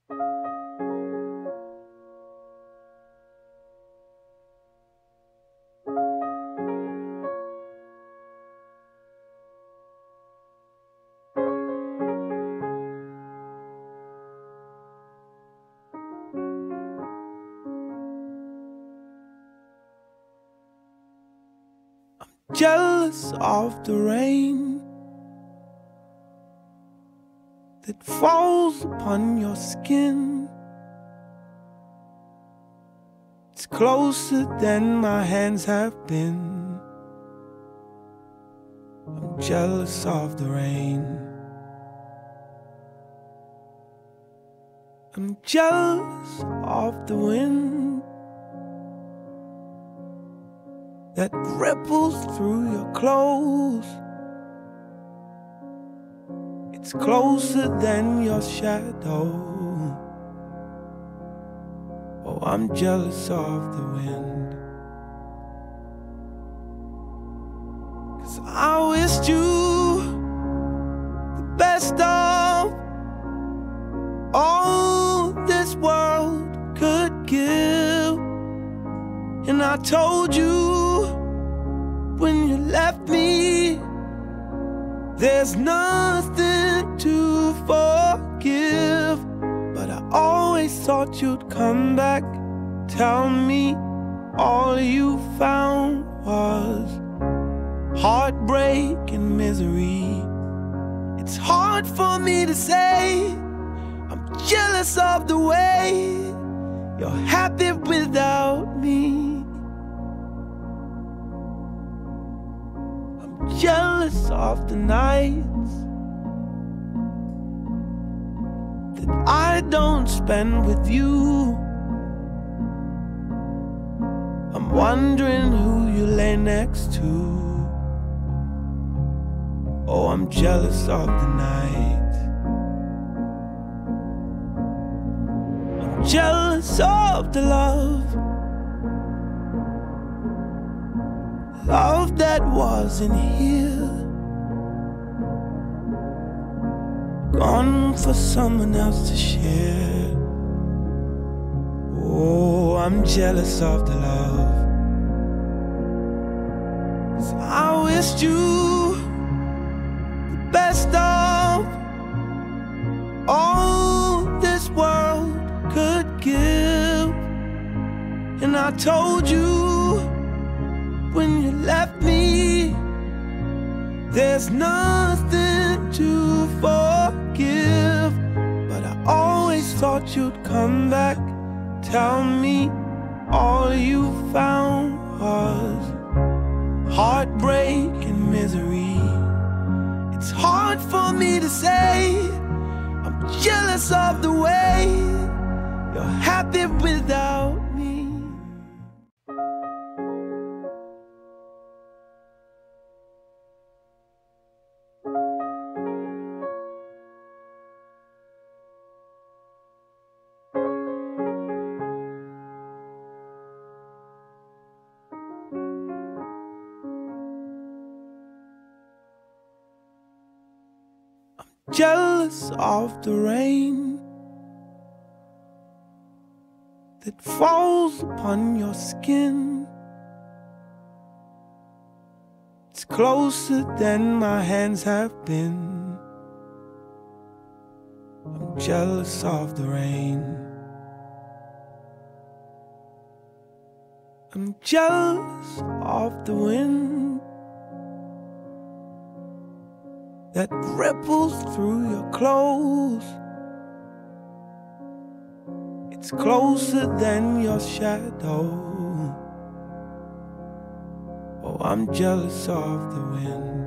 Jealous of the rain that falls upon your skin. It's closer than my hands have been. I'm jealous of the rain. I'm jealous of the wind that ripples through your clothes. It's closer than your shadow. Oh, I'm jealous of the wind, 'cause I wished you the best of all this world could give. And I told you when you left me, there's nothing to forgive. But I always thought you'd come back, tell me all you found was heartbreak and misery. It's hard for me to say I'm jealous of the way you're happy without me. Jealous of the nights that I don't spend with you. I'm wondering who you lay next to. Oh, I'm jealous of the nights. I'm jealous of the love that wasn't here, gone for someone else to share. Oh, I'm jealous of the love, 'cause I wished you the best of all this world could give. And I told you when you left me, there's nothing to forgive. But I always thought you'd come back, tell me all you found was heartbreak and misery. It's hard for me to say I'm jealous of the way you're happy without me. Jealous of the rain that falls upon your skin. It's closer than my hands have been. I'm jealous of the rain. I'm jealous of the wind that ripples through your clothes. It's closer than your shadow. Oh, I'm jealous of the wind.